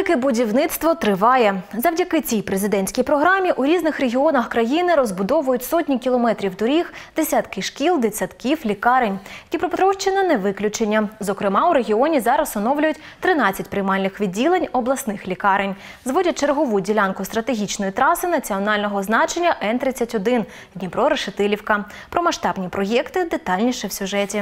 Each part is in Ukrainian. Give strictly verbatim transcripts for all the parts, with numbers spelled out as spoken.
Велике будівництво триває. Завдяки цій президентській програмі у різних регіонах країни розбудовують сотні кілометрів доріг, десятки шкіл, дитсадків, лікарень. Дніпропетровщина не виключення. Зокрема, у регіоні зараз оновлюють тринадцять приймальних відділень обласних лікарень. Зводять чергову ділянку стратегічної траси національного значення Н тридцять один Дніпро-Решетилівка. Про масштабні проєкти детальніше в сюжеті.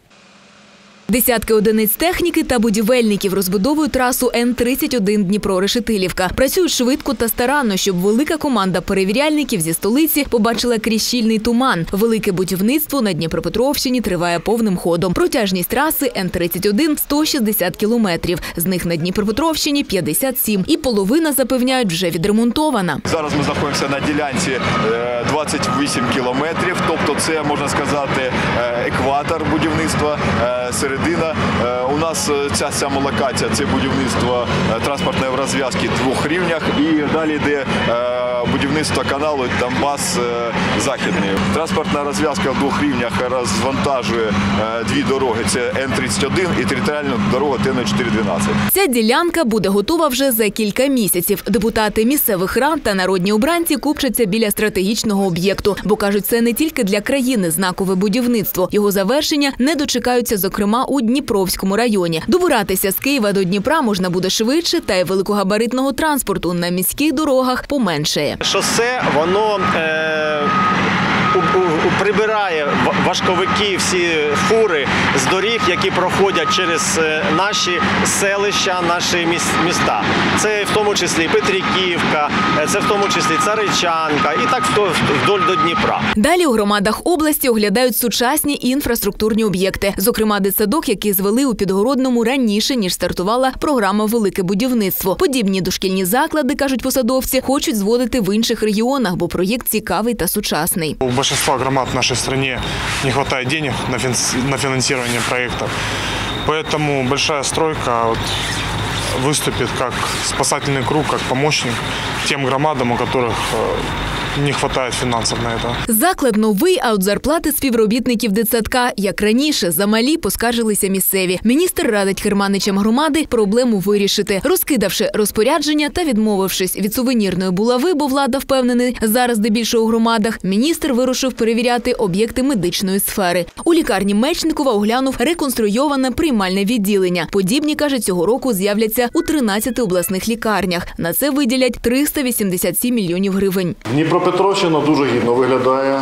Десятки одиниць техніки та будівельників розбудовують трасу Н тридцять один Дніпро-Решетилівка. Працюють швидко та старанно, щоб велика команда перевіряльників зі столиці побачила крізь щільний туман. Велике будівництво на Дніпропетровщині триває повним ходом. Протяжність траси Н тридцять один – сто шістдесят кілометрів. З них на Дніпропетровщині – п'ятдесят сім. І половина, запевняють, вже відремонтована. Зараз ми знаходимося на ділянці двадцять вісім кілометрів. Тобто це, можна сказати, екватор будівництва. Середина. У нас ця сама локація – це будівництво транспортної розв'язки в двох рівнях. І далі йде будівництво каналу Донбас-Західний. Транспортна розв'язка в двох рівнях розвантажує дві дороги – це Н тридцять один і територіальну дорогу Т Н чотириста дванадцять. Ця ділянка буде готова вже за кілька місяців. Депутати місцевих рад та народні обранці купчаться біля стратегічного об'єкту. Бо, кажуть, це не тільки для країни знакове будівництво. Його завершення не дочекаються, зокрема, у Дніпровському районі. Добиратися з Києва до Дніпра можна буде швидше, та й великогабаритного транспорту на міських дорогах поменшає. Шосе, воно е, у, у, прибирає важковики, всі фури з доріг, які проходять через наші селища, наші міста. Це в тому числі Петриківка, це в тому числі Царичанка і так вдоль до Дніпра. Далі у громадах області оглядають сучасні інфраструктурні об'єкти. Зокрема, дитсадок, який звели у Підгородному раніше, ніж стартувала програма «Велике будівництво». Подібні дошкільні заклади, кажуть посадовці, хочуть зводити в інших регіонах, бо проєкт цікавий та сучасний. У большинства громад в нашей стране не хватает денег на финансирование проектов. Поэтому большая стройка вот выступит как спасательный круг, как помощник тем громадам, у которых не вистачає фінансів на це. Заклад новий, а от зарплати співробітників дитсадка, як раніше, замалі, поскаржилися місцеві. Міністр радить керманичам громади проблему вирішити. Розкидавши розпорядження та відмовившись від сувенірної булави, бо влада впевнений, зараз здебільшого у громадах, міністр вирушив перевіряти об'єкти медичної сфери. У лікарні Мечникова оглянув реконструйоване приймальне відділення. Подібні, каже, цього року з'являться у тринадцяти обласних лікарнях. На це виділять триста вісімдесят сім мільйонів гривень. Дніпропетровщина дуже гідно виглядає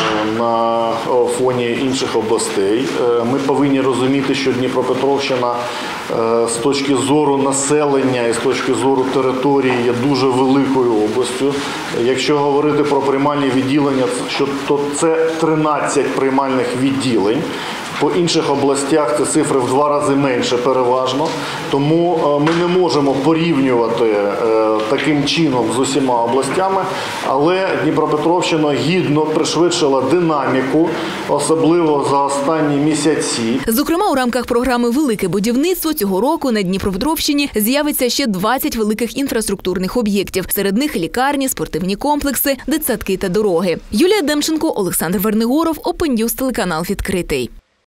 на фоні інших областей. Ми повинні розуміти, що Дніпропетровщина з точки зору населення і з точки зору території є дуже великою областю. Якщо говорити про приймальні відділення, то це тринадцять приймальних відділень. По інших областях це цифри в два рази менше переважно, тому ми не можемо порівнювати таким чином з усіма областями, але Дніпропетровщина гідно пришвидшила динаміку, особливо за останні місяці. Зокрема, у рамках програми «Велике будівництво» цього року на Дніпропетровщині з'явиться ще двадцять великих інфраструктурних об'єктів. Серед них лікарні, спортивні комплекси, дитсадки та дороги. Юлія Демченко, Олександр Вернигоров, Open News, телеканал «Відкритий».